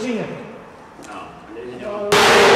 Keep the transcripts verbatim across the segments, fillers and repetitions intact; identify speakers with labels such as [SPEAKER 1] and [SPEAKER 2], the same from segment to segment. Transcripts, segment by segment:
[SPEAKER 1] zien.
[SPEAKER 2] Nou, deze is jou.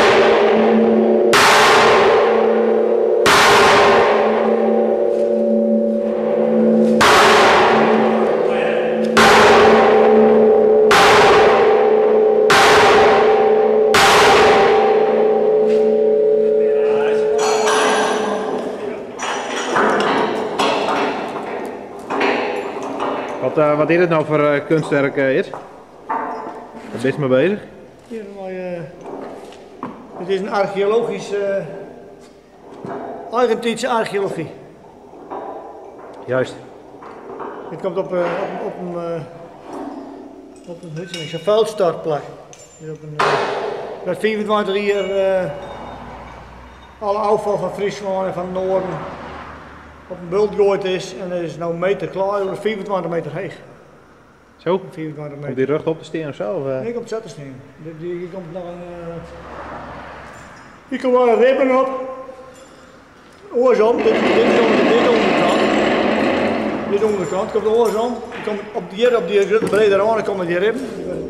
[SPEAKER 3] Wat, uh, wat is het nou voor uh, kunstwerk, uh, is? Waar ben je mee bezig?
[SPEAKER 1] Hier, maar, uh, het is een archeologische, uh, Argentijnse archeologie.
[SPEAKER 3] Juist.
[SPEAKER 1] Het komt op, uh, op, op een, uh, op een, een veldstartplek. Dus op een, uh, met vierentwintig jaar uh, alle afval van Friesland en van het Noorden op een bult gegooid is en er is nou een meter klaar, vierentwintig meter heeg.
[SPEAKER 3] Zo?
[SPEAKER 1] vierentwintig meter.
[SPEAKER 3] Komt die rug op de steen of zo? Of, uh?
[SPEAKER 1] Nee, ik op zetten steen. Hier komt nog een. Uh... Hier komt wel een ribben op. Oorsom, dit, dit is onder, dit onderkant. Dit onderkant komt de oorsom. Die komt op die, op die brede randen komen die ribben.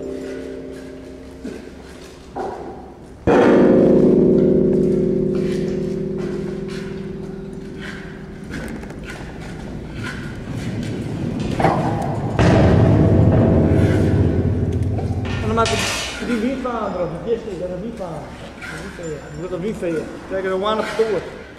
[SPEAKER 1] Met die wietbaan erop, die gist is en een wietbaan. Je moet een wietveeën. Kijk, er een op stoor.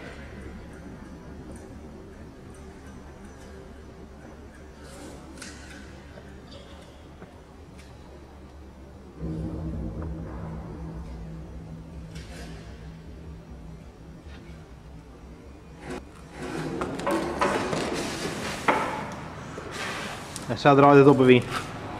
[SPEAKER 3] Hij staat er altijd op een wie.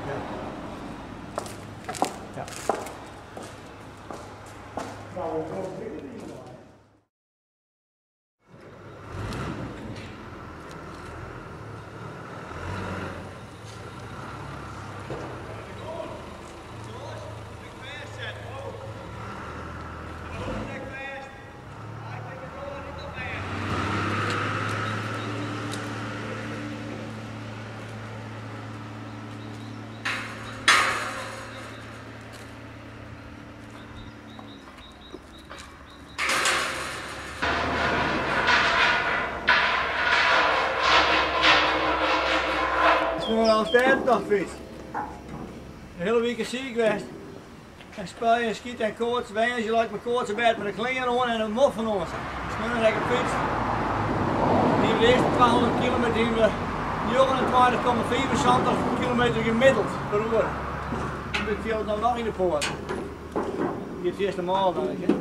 [SPEAKER 3] Ik ben al een tijd nog fiets. De hele week is ziek geweest. En speel je, schiet en koorts, wijn, je lijkt me koorts en bed met een klinger aan en een mof van ons. Dus nu heb ik een fiets. Die de eerste tweehonderd kilometer die we negenentwintig komma vijfenzeventig kilometer gemiddeld per uur. Dan viel het nou nog in de poort. Hier is het eerste maal dan. Hè.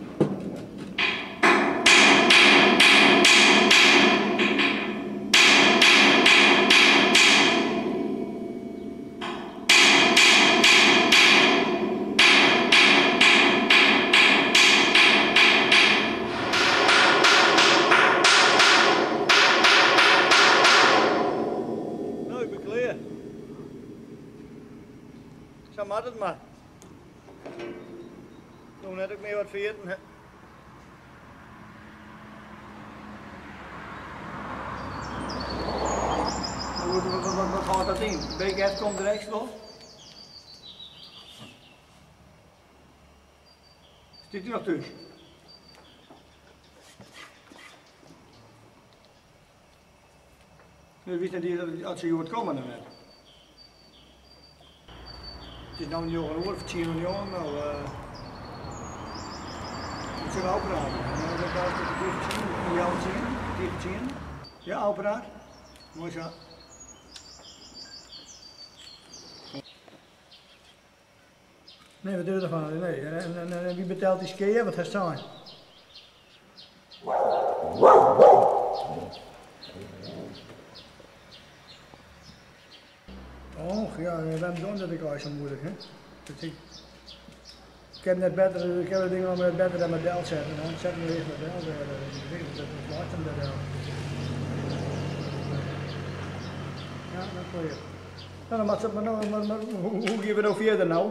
[SPEAKER 3] Zo moet het maar. Toen heb ik meer wat veerten. Wat, wat, wat, wat gaat dat in? B G F komt rechts los. Zit u nog thuis? Nu wist niet dat ze hier wordt komen dan net. Het is nou een jongen hoor, of tien jongen, nou uh, moet je wel apparaat. Nou, dat was het dichtje, moet je alles zien, dichtje. Ja, apparaat. Mooi zo. Nee, wat doe je ervan? Nee, en, en, en, en wie betaalt die skiën? Wat heeft zijn? Oh ja, waarom doen dat ik al zo moeilijk, hè? Dus ik, ik heb net beter, ik heb de dingen met beter dan met Del zetten. Dan zet me weer met Del, dat is later met Del. Ja, dat voor je. Nou, dan moet het maar nou, maar, maar, hoe, hoe geven we nou verder nou?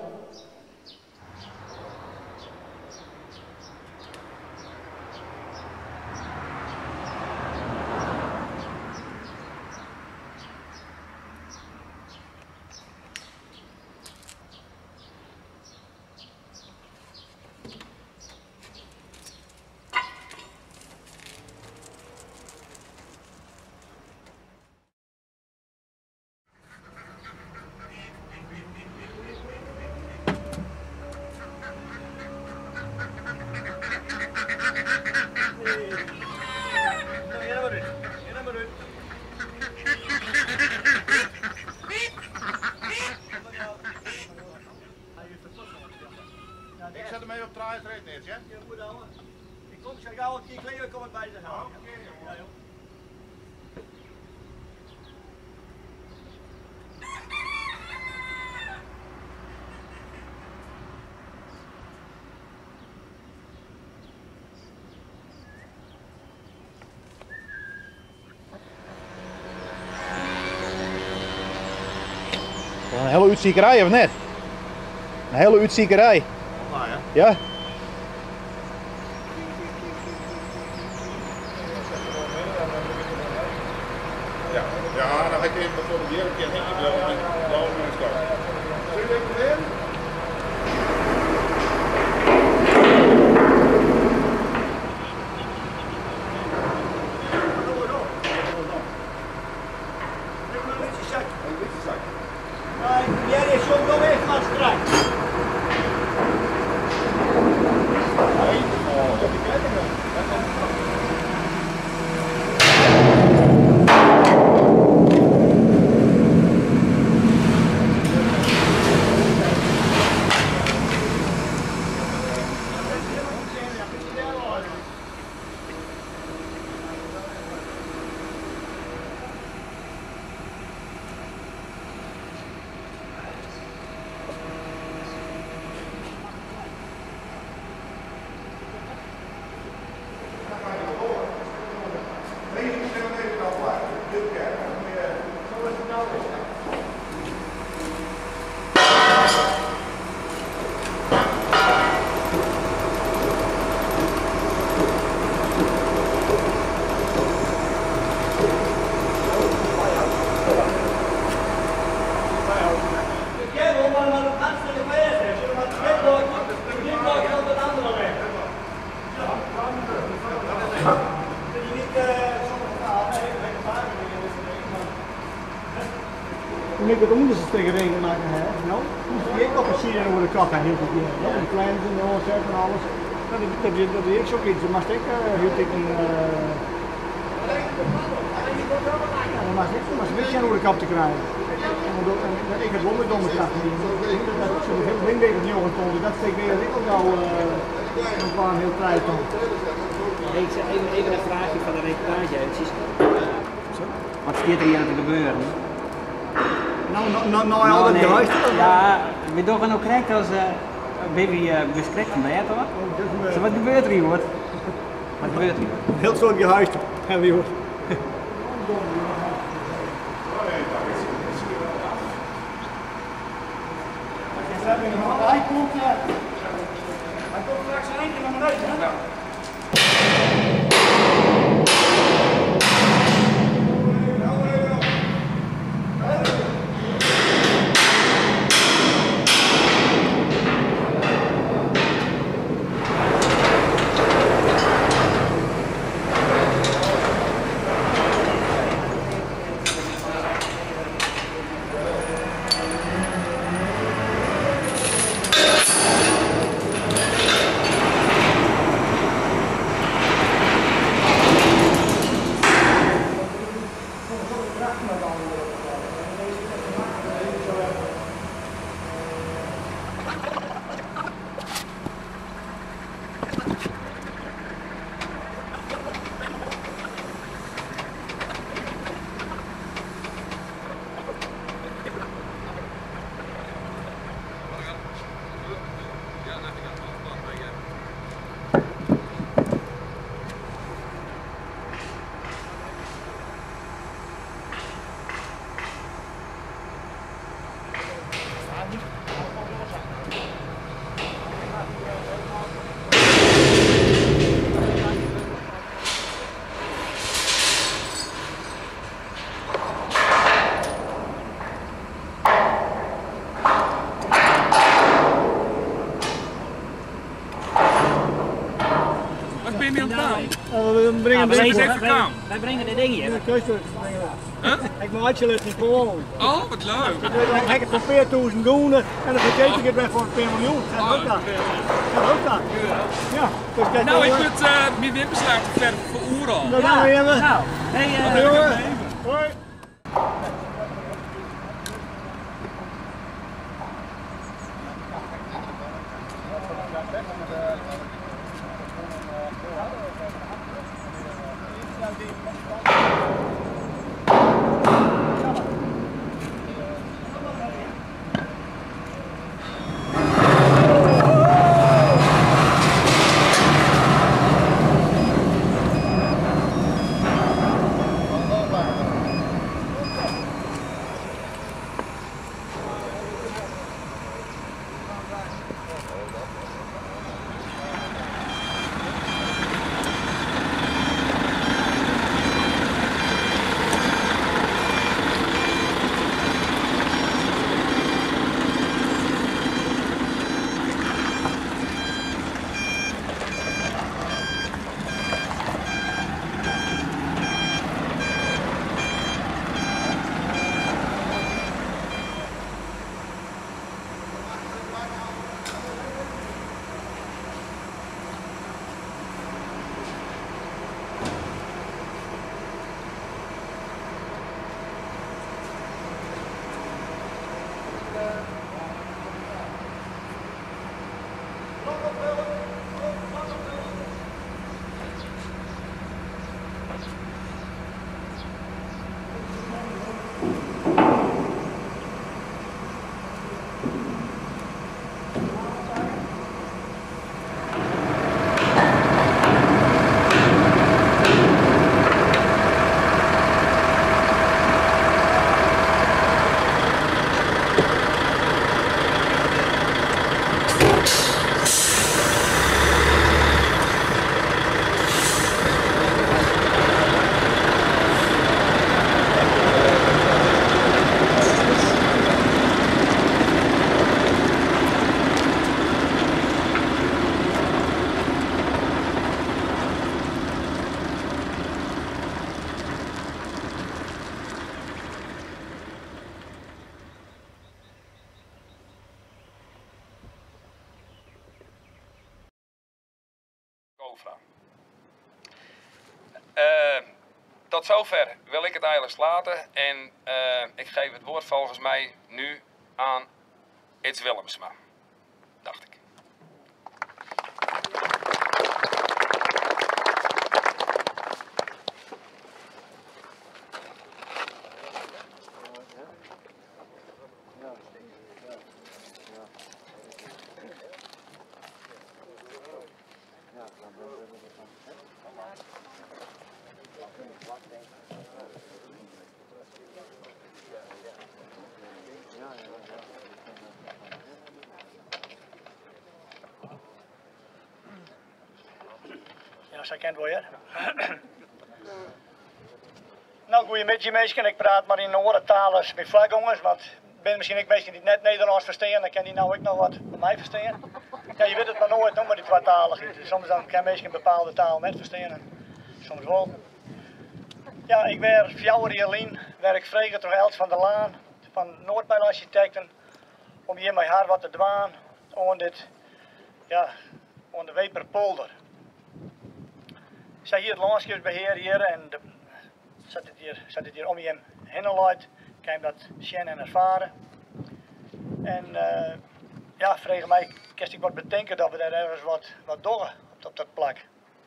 [SPEAKER 4] Ik zet hem even op draai rijden neer, ja?
[SPEAKER 3] Ja, goed ouwe. Ik kom zo gauw een keer kleren, kom ik bij ze halen.
[SPEAKER 4] Oké, jongen.
[SPEAKER 3] Ja, joh.
[SPEAKER 4] Een hele uitziekerij of net? Een hele uitziekerij.
[SPEAKER 2] Ah, ja.
[SPEAKER 4] Ja? Ja, ja, dan ga ik even voor de wereld keer heen. Blauwe mensen. Zul je even weer?
[SPEAKER 3] Jij is zo nog even aan het strijden.
[SPEAKER 1] Toen ik het onderste tegen regen maken heb, nou, moest ik ook een sier over de kap en heel veel keer. Ja, die kleine en de oorzaak en alles. Dat is dat, dat, dat is ook iets. Maar ik hield ik een. Ja, dan was ik maar een beetje over de kap te krijgen. En ik heb wel met domme kracht niet. Dat ik zo'n heel ding tegen de jongen kon. Dat steekt weer ik ook al een paar heel tijd dan.
[SPEAKER 2] Ik zeg even, even een vraagje van de reportage. Wat staat er hier aan te gebeuren?
[SPEAKER 1] Nou, nou, nou, nou, al dat gehuis.
[SPEAKER 2] Ja, we doen ook correct als uh, baby uh, beschrikt van bed hoor. Zo, wat gebeurt er hier hoor? Wat gebeurt er hier?
[SPEAKER 1] Heel soort gehuis hebben we gehoord. Hij komt, uh, hij komt straks een eentje naar beneden. Hè? We brengen
[SPEAKER 2] Ah, wij,
[SPEAKER 1] deze
[SPEAKER 2] wij, wij, wij brengen dit ding hier.
[SPEAKER 1] Huh? Ik maak je het niet gewoon.
[SPEAKER 5] Oh, wat leuk.
[SPEAKER 1] Ik heb het voor veerduizend doen en dan vergeet ik het weer voor een paar miljoen. Dat ook dat. Dat ook dat. Ja. Dus kijk,
[SPEAKER 5] Nou, ik moet uh, mijn wimpers laten verven voor Oeral.
[SPEAKER 1] Dan gaan we even.
[SPEAKER 2] Nou, hey, uh,
[SPEAKER 1] Jongen. Hoi.
[SPEAKER 6] Uh, tot zover wil ik het eigenlijk laten en uh, ik geef het woord volgens mij nu aan Its Willemsma, dacht ik.
[SPEAKER 1] Ja, zij kent wel, ja. Nou, goeiemiddag mensen, ik praat maar in andere talen als mijn vlakjongens, want ik ben misschien ook mensen die net Nederlands verstaan, dan kan die nou ook nog wat van mij verstaan. Ja, je weet het maar nooit, nog maar die tweetalig is. Soms dan kan mensen een bepaalde taal net verstaan en soms wel. Ja, ik ben vier jaar alleen, werk vregen toch Els van der Laan, van Noordpijl Architecten, om hier met haar wat te doen, aan dit, ja, aan de Weperpolder. Ik sta hier het landschapsbeheer hier en de, zat het hier, zat het hier om je heen uit, kan je dat zien en ervaren. En uh, ja, vregen mij, kan ik wat bedenken dat we daar ergens wat, wat doen op, op dat plak.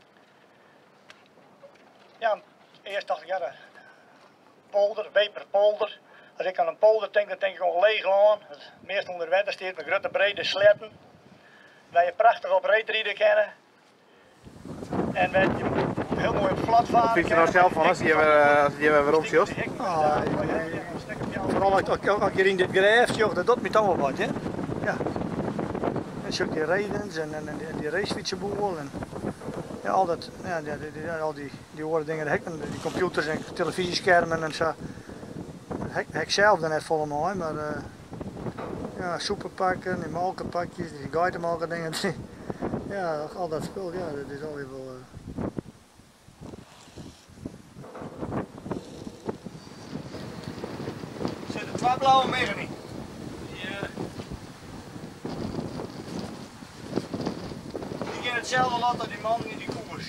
[SPEAKER 1] Ja, eerst dacht ik, ja, de polder, Weperpolder. Als ik aan een polder denk, dan denk ik gewoon leeg aan. Het meest onder water staat met grote brede sletten. Waar je prachtig op reetrieden kennen. En waar je heel mooi op glad varen.
[SPEAKER 7] Wat vind je nou zelf van als je weer weer omsjost?
[SPEAKER 1] Ah, vooral als je in dit grijf joh, dat doet me toch wel wat, hè? Ja. En zo die rijdens en, en, en die racefietsenboel en ja, al dat, ja, die, die, die, al die, die horen dingen, de die computers en televisieschermen en zo. Hek, hek zelf dan net volemaal, maar uh, ja, soepenpakken en malkenpakjes, die guidemalken dingen, die, ja, al dat spul, ja, dat is alweer wel. Uh, Twee blauwe meren niet. Die, uh, die gaan hetzelfde laten die man in die koers.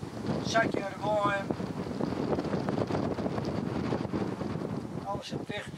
[SPEAKER 1] Zakje naar de boom. Alles zit dicht.